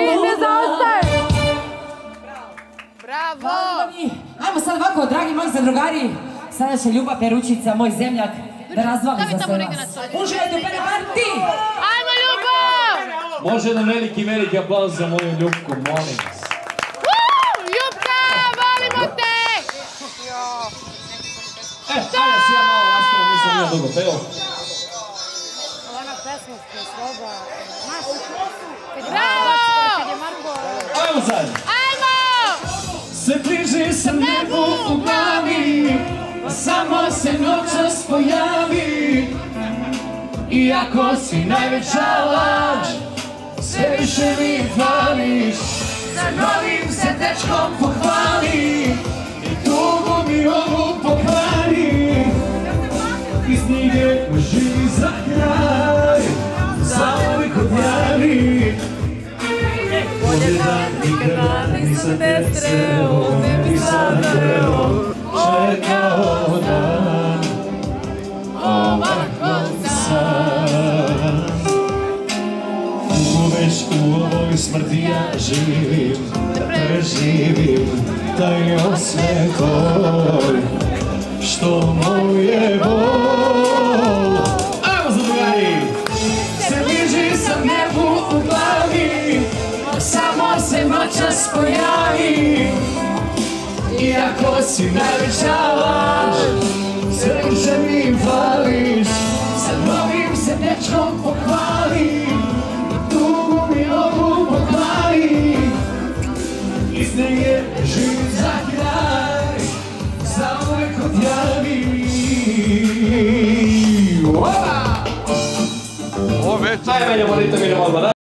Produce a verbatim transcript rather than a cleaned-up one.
ne zaostaj! Bravo! Ajmo sad ovako, dragi moji zadrugari, sada će Ljuba Peručica, moj zemljak, da razvali za sve vas. Uživajte u Beneparti! Ajmo, Ljubo! Može jedan veliki, veliki aplauz za moju Ljubku, molim vas. Ljubka, volimo te! E, ajde si ja malo raspravim, nisam nije dugo peo. Ona pesma s Sloba, znaš, bravo! Kad je Marko... Ajmo zajedno! Ajmo! Sve bliže sam nebu u glavi, samo se noćas pojavi. Iako si najveća laž, sve više mi fališ. Za novim se dečkom pohvali i tugu mi ovu pokvari. Iz knjige živi za kraj, za uvijek odjavi. Bolje da nikada nisam te sreo, ne bi sanjao, čekao dan, ovako sam. Uveć u ovoj smrti ja živim, da preživim taj osmeh tvoj, što moje bol. Ajmo zadrugari! Se bliži sam nebu u glavi, samo se noćas pojavi. Iako si najveća laž, sve više mi fališ. Sa novim se dečkom pohvali i tugu mi ovu pokvari. Iz nje živim za kraj, za uvijek odjavi. Ovo već... Najbolje molite mi ne odmah.